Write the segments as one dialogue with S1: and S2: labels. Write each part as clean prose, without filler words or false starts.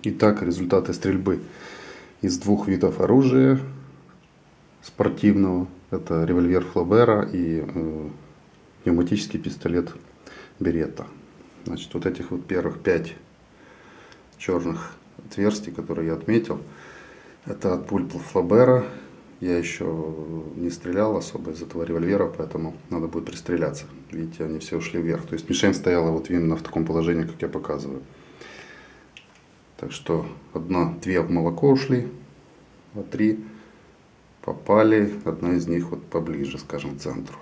S1: Итак, результаты стрельбы из двух видов оружия спортивного. Это револьвер Флобера и пневматический пистолет Беретта. Значит, вот этих вот первых 5 черных отверстий, которые я отметил, это от пуль Флобера. Я еще не стрелял особо из этого револьвера, поэтому надо будет пристреляться. Видите, они все ушли вверх. То есть мишень стояла вот именно в таком положении, как я показываю. Так что 2 в молоко ушли, а 3 попали. Одна из них вот поближе, скажем, к центру.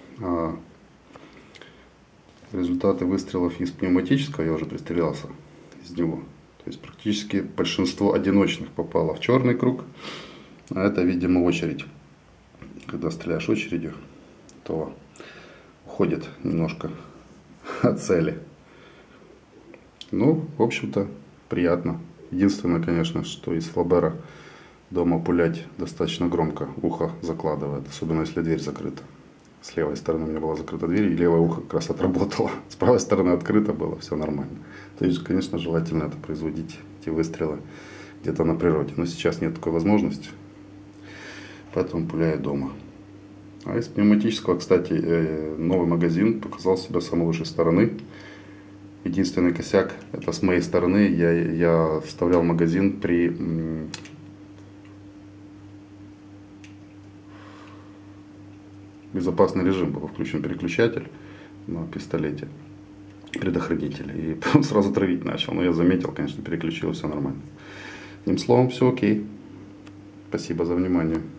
S1: Результаты выстрелов из пневматического я уже пристрелялся из него. То есть практически большинство одиночных попало в черный круг. А это, видимо, очередь. Когда стреляешь очередью, то уходит немножко от цели. Ну, в общем-то, приятно. Единственное, конечно, что из Флобера дома пулять достаточно громко. Ухо закладывает, особенно если дверь закрыта. С левой стороны у меня была закрыта дверь, и левое ухо как раз отработало. С правой стороны открыто было, все нормально. То есть, конечно, желательно это производить, эти выстрелы, где-то на природе. Но сейчас нет такой возможности, поэтому пуляю дома. А из пневматического, кстати, новый магазин показал себя с самой лучшей стороны. Единственный косяк, это с моей стороны, я вставлял магазин при безопасный режим, был включен переключатель на пистолете, предохранитель, и он сразу травить начал. Но я заметил, конечно, переключил, все нормально. Одним словом, все окей. Спасибо за внимание.